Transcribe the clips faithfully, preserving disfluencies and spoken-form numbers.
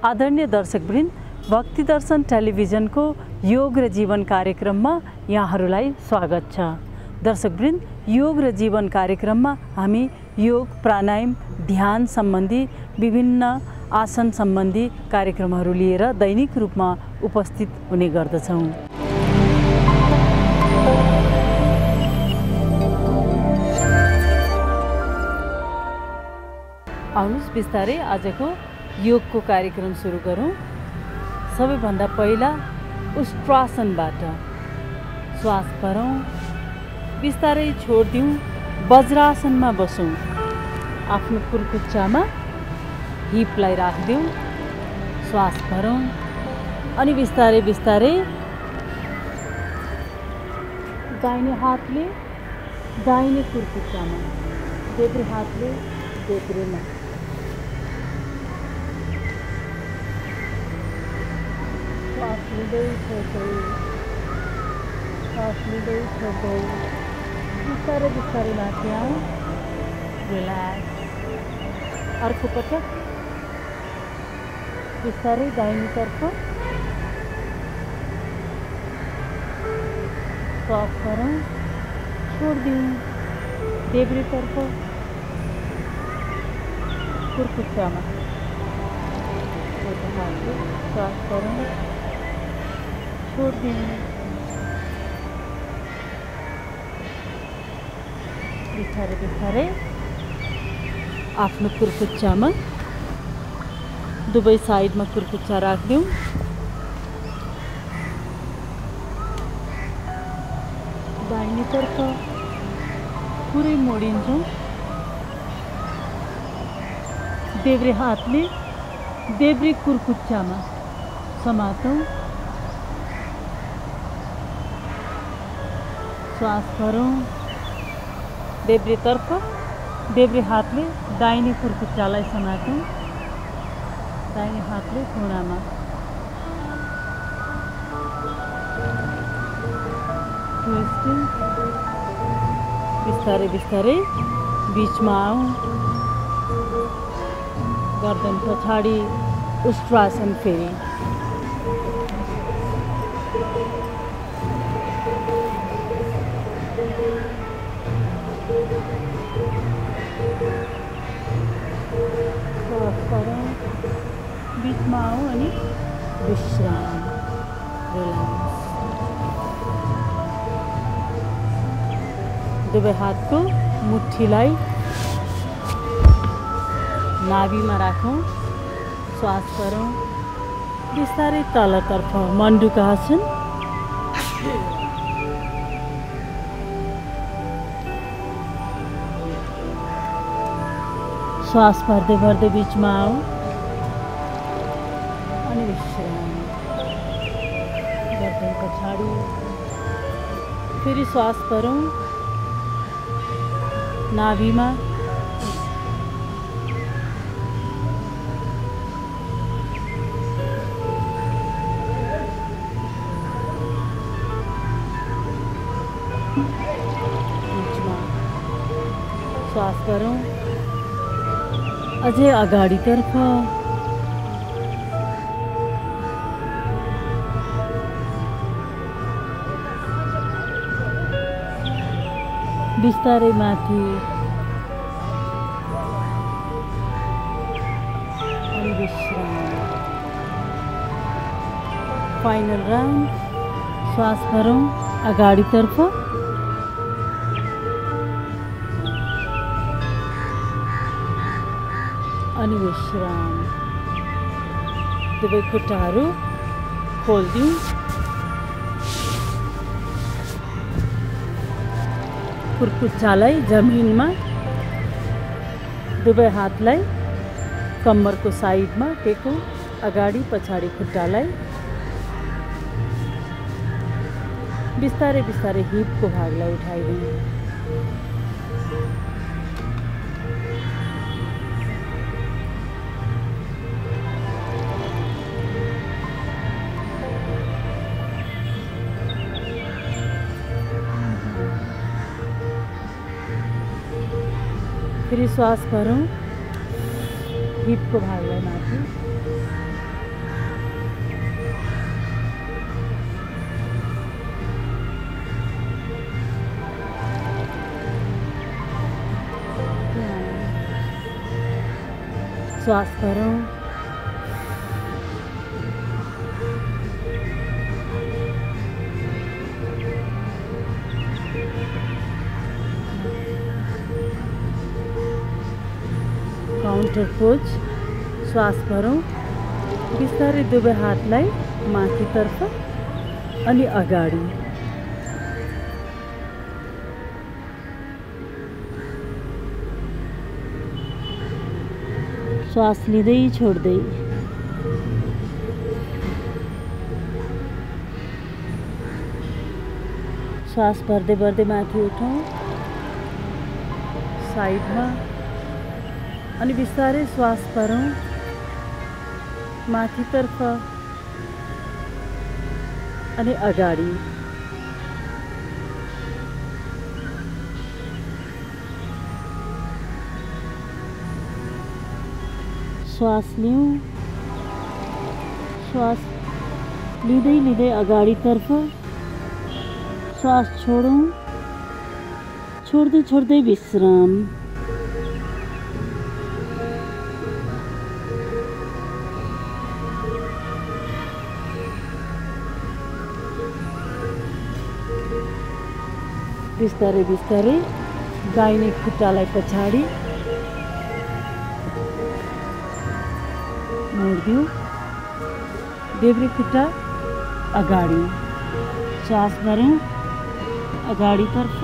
आदरणीय दर्शकवृन्द, भक्ति दर्शन टेलिभिजनको योग र जीवन कार्यक्रममा यहाँहरूलाई स्वागत छ। दर्शकवृन्द, योग र जीवन कार्यक्रममा हामी योग, प्राणायाम, ध्यान सम्बन्धी विभिन्न आसन सम्बन्धी कार्यक्रमहरू लिएर दैनिक रूपमा उपस्थित हुने गर्दछौँ। आउनुहोस् बिस्तारै आजको योगको कार्यक्रम सुरु गरौँ। सबैभन्दा पहिला उष्ट्रासनबाट श्वास भरौँ, बिस्तारै छोडिदिउँ, वज्रासनमा बसौँ। आफ्नो कुर्कुच्चामा हिपलाई राखिदिउँ, श्वास भरौँ अनि बिस्तारै बिस्तारै दाहिने हातले दाहिने कुर्कुच्चामा, देब्रे हातले देब्रेमा। श्वास लिँदै छोड्दै, श्वास लिँदै छोड्दै, बिस्तारै बिस्तारै माथि आउँ, रिल्याक्स। अर्को पटक बिस्तारै दाहिनेतर्फ श्वास गरौँ, छोडिदिउँ, देब्रेतर्फ कुर्कुच्चामा श्वास गरौँ, छोडिदिउँ, बिस्तारै बिस्तारै आफ्नो कुर्कुच्चामा दुवै साइडमा कुर्कुच्चा राखिदिउँ। दाहिनेतर्फ पुरै मोडिन्छौँ, देब्रे हातले देब्रे कुर्कुच्चामा समातौँ, श्वास भरौँ, देब्रेतर्फ देब्रे हातले दाहिने कुर्कुच्चालाई समातौँ, दाहिने हातले घुँडामा, ट्विस्टिङ। बिस्तारै बिस्तारै बिचमा आउँ, गर्दन पछाडि उष्ट्रासन फेरि। श्वास गरौँ, बिचमा आउँ अनि विश्राम, रिल्याक्स। दुवै हातको मुठीलाई नाभिमा राखौँ, श्वास गरौँ, बिस्तारै तलतर्फ मण्डुका आसन। श्वास भर्दै भर्दै बिचमा आऊ अनि विश्राम। गर्दन पछाडि फेरि श्वास भरौँ, नाभिमा श्वास गरौँ, अझै अगाडितर्फ। बिस्तारै माथि अनि विश्राम। फाइनल राउन्ड, श्वास भरौँ, अगाडितर्फ अनि विश्राम। दुवै खुट्टाहरू खोल्दिउँ, कुर्कुच्चालाई जमिनमा, दुवै हातलाई कम्मरको साइडमा टेकौँ, अगाडि पछाडि खुट्टालाई। बिस्तारै बिस्तारै हिपको भागलाई उठाइदिउँ। फेरि श्वास भरौँ, हिपको भागलाई माथि, श्वास भरौँ। काउन्टर पोज, श्वास भरौँ। बिस्तारै दुवै हातलाई माथितर्फ अनि अगाडि। श्वास लिँदै छोड्दै। श्वास भर्दै भर्दै माथि उठौँ, साइडमा अनि बिस्तारै श्वास भरौँ माथितर्फ अनि अगाडि। श्वास लिऊँ, श्वास लिँदै लिँदै अगाडितर्फ श्वास छोडौँ, छोड्दै छोड्दै विश्राम। बिस्तारै बिस्तारै दाहिने खुट्टालाई पछाडि मोड्दिउँ, देब्रे खुट्टा अगाडि। श्वास भरौँ अगाडितर्फ,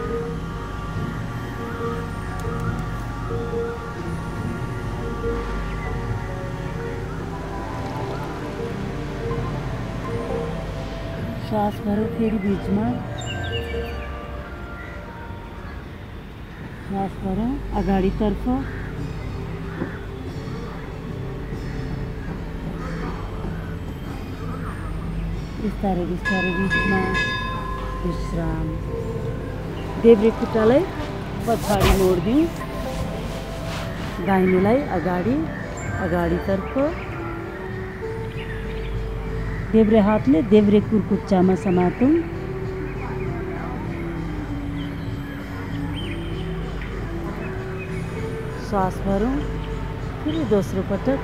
श्वास भरौँ फेरि बिचमा, श्वास भरौँ अगाडितर्फ, बिस्तारै बिस्तारै बिचमा विश्राम। देब्रे खुट्टालाई पछाडि मोड्दिउँ, दाहिनेलाई अगाडि, अगाडितर्फ। देब्रे हातले देब्रे कुर्कुच्चामा समातौँ। श्वास भरौँ फेरि दोस्रो पटक।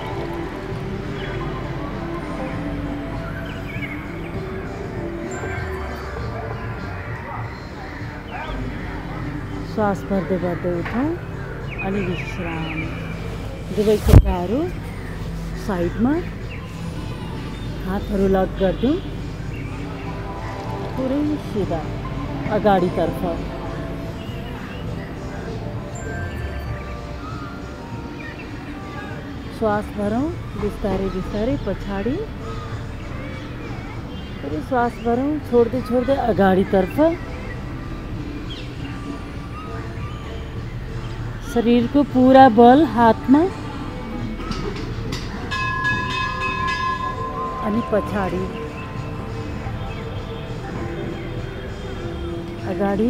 श्वास भर्दै भर्दै उठौँ अनि विश्राम। दुवै खुट्टाहरू साइडमा, हातहरू लक गरिदिउँ, पुरै सिधा अगाडितर्फ। श्वास भरौँ बिस्तारै बिस्तारै पछाडि, फेरि श्वास भरौँ छोड्दै छोड्दै अगाडितर्फ। शरीरको पुरा बल हातमा अनि पछाडि, अगाडि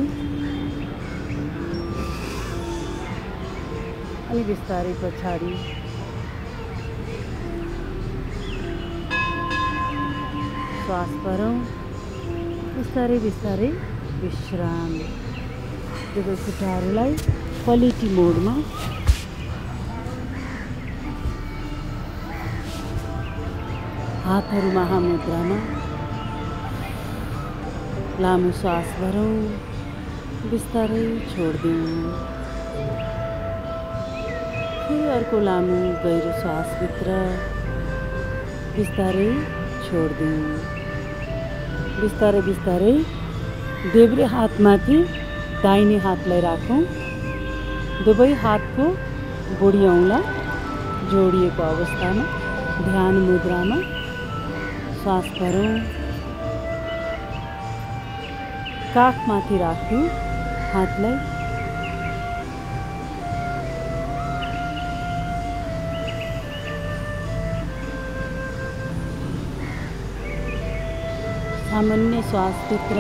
अनि बिस्तारै पछाडि। श्वास भरौँ बिस्तारै बिस्तारै विश्राम। दुवै खुट्टाहरूलाई पलेटी मोडमा, हातहरू महामुद्रामा। लामो श्वास भरौँ, बिस्तारै छोड्दिउँ। फेरि अर्को लामो गहिरो श्वासभित्र, बिस्तारै छोड्दिउँ। बिस्तारै बिस्तारै देब्रे हातमाथि दाहिने हातलाई राखौँ। दुवै हातको बुढी औँला जोडिएको अवस्थामा ध्यान मुद्रामा श्वास भरौँ। काखमाथि राख्दिउँ हातलाई। सामान्य श्वासभित्र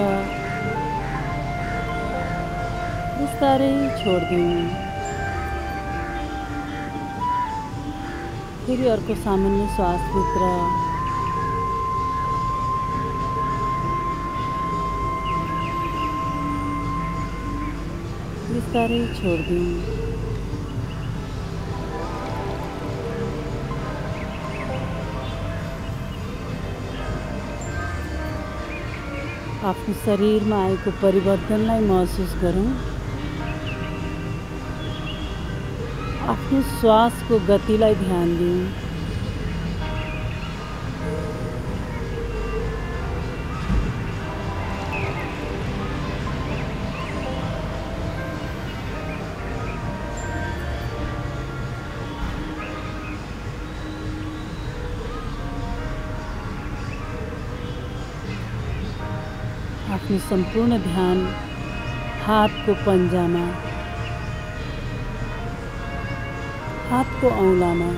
बिस्तारै छोड्दिउँ। फेरि अर्को सामान्य श्वासभित्र बिस्तारै छोड्दिउँ। आफ्नो शरीरमा आएको परिवर्तनलाई महसुस गरौँ। आफ्नो श्वासको गतिलाई ध्यान दिउँ। आफ्नो सम्पूर्ण ध्यान हातको पन्जामा, हातको औँलामा,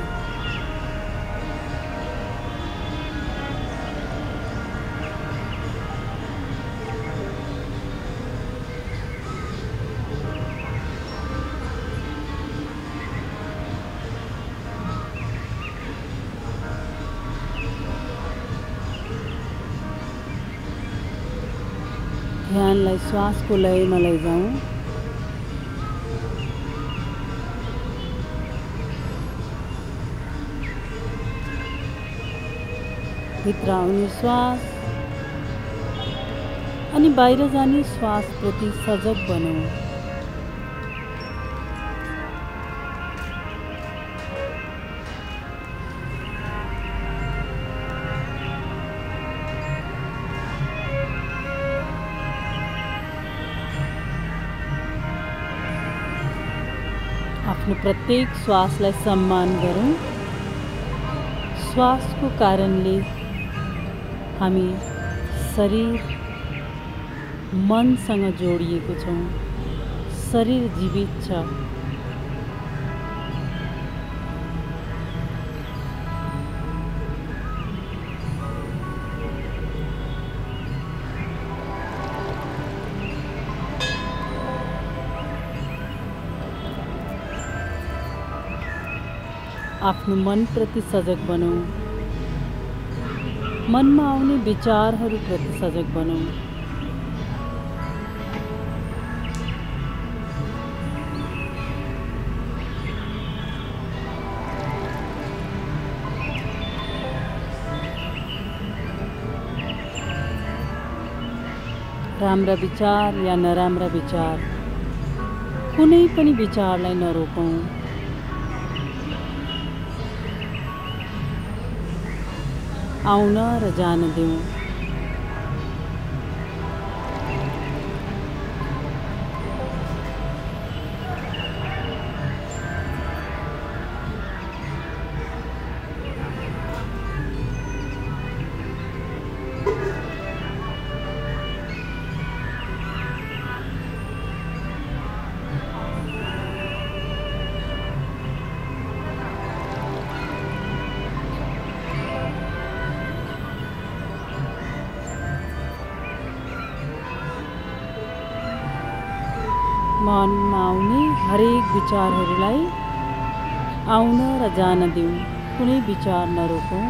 ध्यानलाई श्वासको लयमा लैजाउँ। भित्र आउने श्वास अनि बाहिर जाने श्वास प्रति सजग बनौँ। आफ्नो प्रत्येक श्वासलाई सम्मान गरौँ। श्वासको कारणले हामी शरीर मनसँग जोडिएको छौँ। शरीर जीवित छ। आफ्नो मनप्रति सजग बनौँ। मनमा आउने विचारहरूप्रति सजग बनौँ। राम्रा विचार या नराम्रा विचार, कुनै पनि विचारलाई नरोकौँ। आउन र जान देऊ। मनमा आउने हरेक विचारहरूलाई आउन र जान देऊ। कुनै विचार नरोकौँ।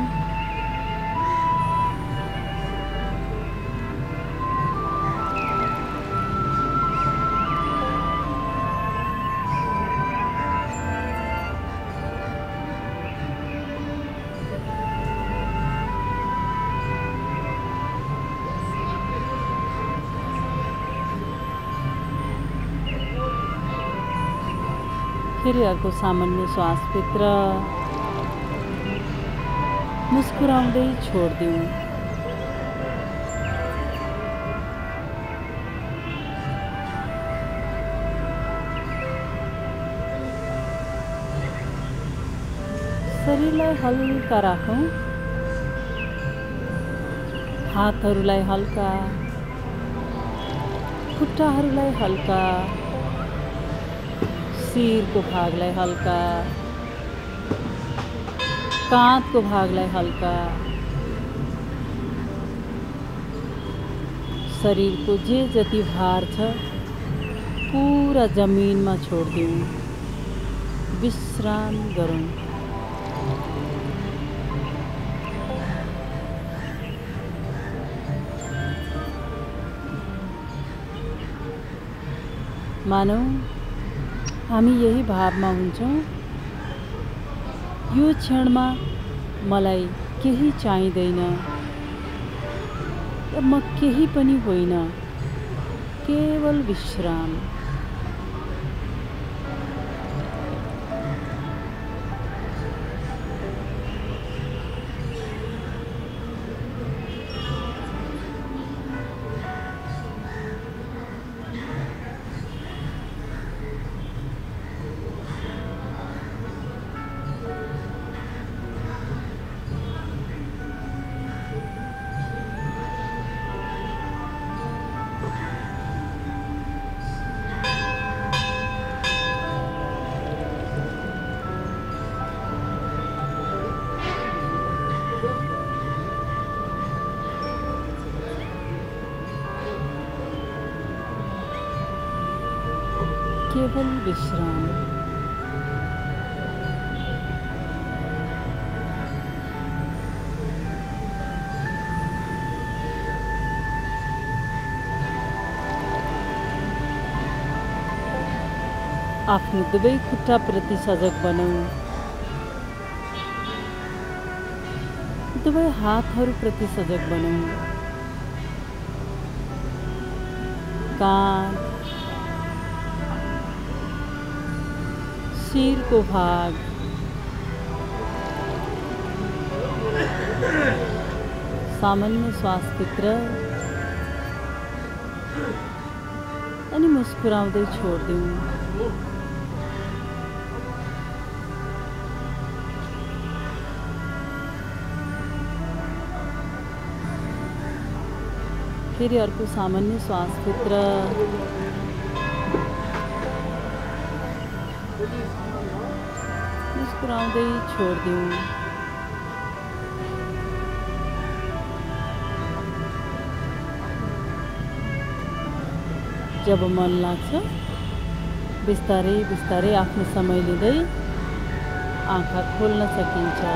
फेरि अर्को सामान्य श्वासभित्र मुस्कुराउँदै छोडिदिउँ। शरीरलाई हल्का राखौँ। हातहरूलाई हल्का, खुट्टाहरूलाई हल्का, शिरको भागलाई हल्का, काँधको भागलाई हल्का, शरीरको जे जति भार छ पुरा जमिनमा छोडिदिउँ। विश्राम गरौँ। मानौ हामी यही भावमा हुन्छौँ, यो क्षणमा मलाई केही चाहिँदैन, म केही पनि होइन, केवल विश्राम। केवल विश्राम। आफ्नो दुवै खुट्टाप्रति सजग बनाऊ। दुवै हातहरूप्रति सजग बनाऊ। काँध, शिरको भाग, सामान्य श्वासभित्र अनि मुस्कुराउँदै छोड्दिउँ। फेरि अर्को सामान्य श्वासभित्र मुस्कुराउँदै छोड्दिउँ। जब मन लाग्छ बिस्तारै बिस्तारै आफ्नो समय लिँदै आँखा खोल्न सकिन्छ।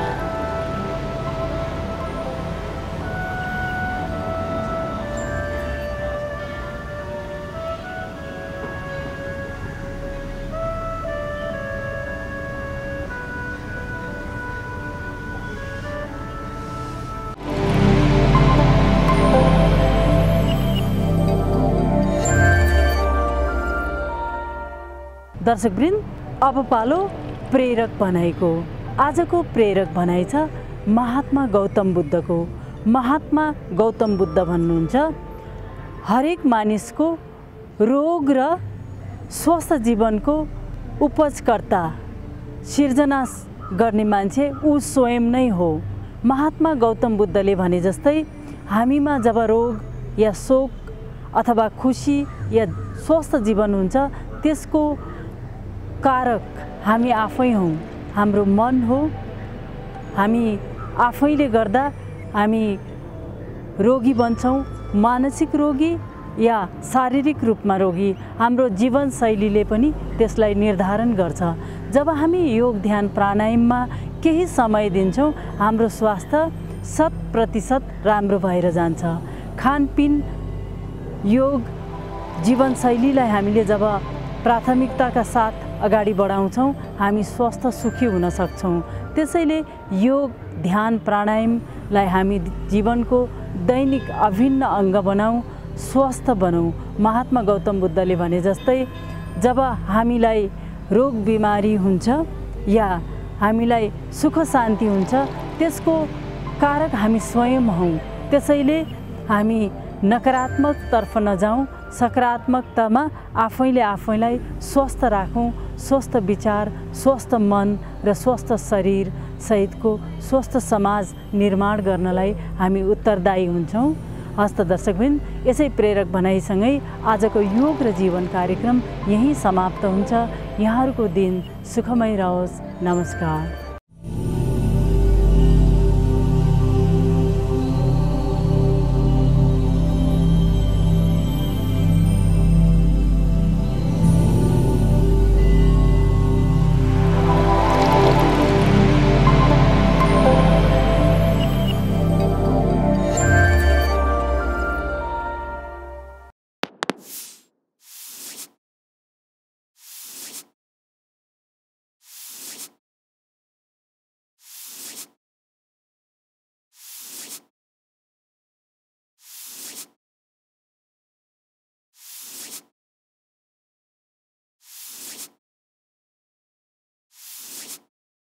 दर्शकवृन्द, अब पालो प्रेरक भनाइको। आजको प्रेरक भनाइ छ महात्मा गौतम बुद्धको। महात्मा गौतम बुद्ध भन्नुहुन्छ, हरेक मानिसको रोग र स्वस्थ जीवनको उपजकर्ता, सिर्जना गर्ने मान्छे ऊ स्वयं नै हो। महात्मा गौतम बुद्धले भने जस्तै हामीमा जब रोग या शोक अथवा खुसी या स्वस्थ जीवन हुन्छ, त्यसको कारक हामी आफै हौँ, हाम्रो मन हो। हामी आफैले गर्दा हामी रोगी बन्छौँ, मानसिक रोगी या शारीरिक रूपमा रोगी। हाम्रो जीवनशैलीले पनि त्यसलाई निर्धारण गर्छ। जब हामी योग ध्यान प्राणायाममा केही समय दिन्छौँ, हाम्रो स्वास्थ्य शत प्रतिशत राम्रो भएर जान्छ। खानपिन, योग, जीवनशैलीलाई हामीले जब प्राथमिकताका साथ अगाडि बढाउँछौँ, हामी स्वस्थ सुखी हुन सक्छौँ। त्यसैले योग ध्यान प्राणायामलाई हामी जीवनको दैनिक अभिन्न अङ्ग बनाऊ, स्वस्थ बनाऊ। महात्मा गौतम बुद्धले भने जस्तै जब हामीलाई रोग बिमारी हुन्छ या हामीलाई सुख शान्ति हुन्छ, त्यसको कारक हामी स्वयं हौँ। त्यसैले हामी नकारात्मकतर्फ नजाउँ, सकारात्मकतामा आफैले आफैलाई स्वस्थ राखौँ। स्वस्थ विचार, स्वस्थ मन र स्वस्थ शरीर सहितको स्वस्थ समाज निर्माण गर्नलाई हामी उत्तरदायी हुन्छौँ। हस्त दर्शकवृन्द, यसै प्रेरक भनाइसँगै आजको योग र जीवन कार्यक्रम यहीँ समाप्त हुन्छ। यहाँहरूको दिन सुखमय रहोस्। नमस्कार।